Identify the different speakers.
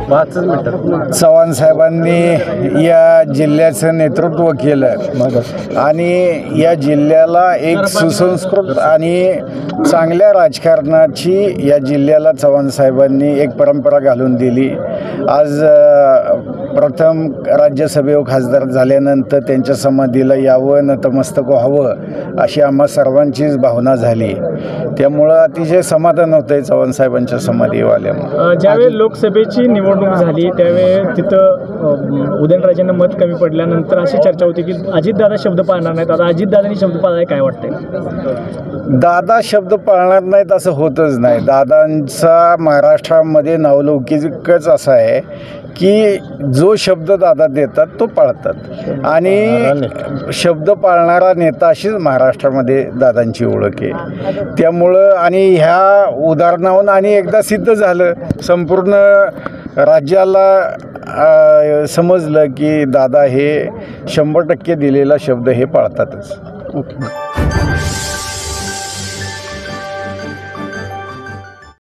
Speaker 1: चव्हाण साहेबांनी या जिल्ह्याचं नेतृत्व केलं आणि या जिल्ह्याला एक सुसंस्कृत आणि चांगल्या राजकारणाची या जिल्ह्याला चव्हाण साहेबांनी एक परंपरा घालून दिली। आज प्रथम राज्यसभेवर खासदार झाल्यानंतर त्यांच्या समाधीला यावं, नतमस्तक व्हावं अशी आम्हा सर्वांचीच भावना झाली। त्यामुळं अतिशय समाधान होतंय चव्हाण साहेबांच्या समाधीवर आल्यामुळे।
Speaker 2: ज्यावेळी लोकसभेची निवडणूक झाली त्यावेळी तिथं उदयनराजेंना मत कमी पडल्यानंतर अशी चर्चा होती की अजितदादा शब्द पाळणार नाहीत। आता अजितदादांनी शब्द पाळाय काय वाटतंय?
Speaker 1: दादा शब्द पाळणार नाहीत असं होतच नाही। दादांचा महाराष्ट्रामध्ये नावलौकिकच असा आहे की जो शब्द दादा देतात तो पाळतात आणि शब्द पाळणारा नेता अशीच महाराष्ट्रामध्ये दादांची ओळख आहे। त्यामुळं आणि ह्या उदाहरणावरून आणि एकदा सिद्ध झालं, संपूर्ण राज्याला समजलं की दादा हे 100% दिलेला शब्द हे पाळतातच।
Speaker 2: ओके।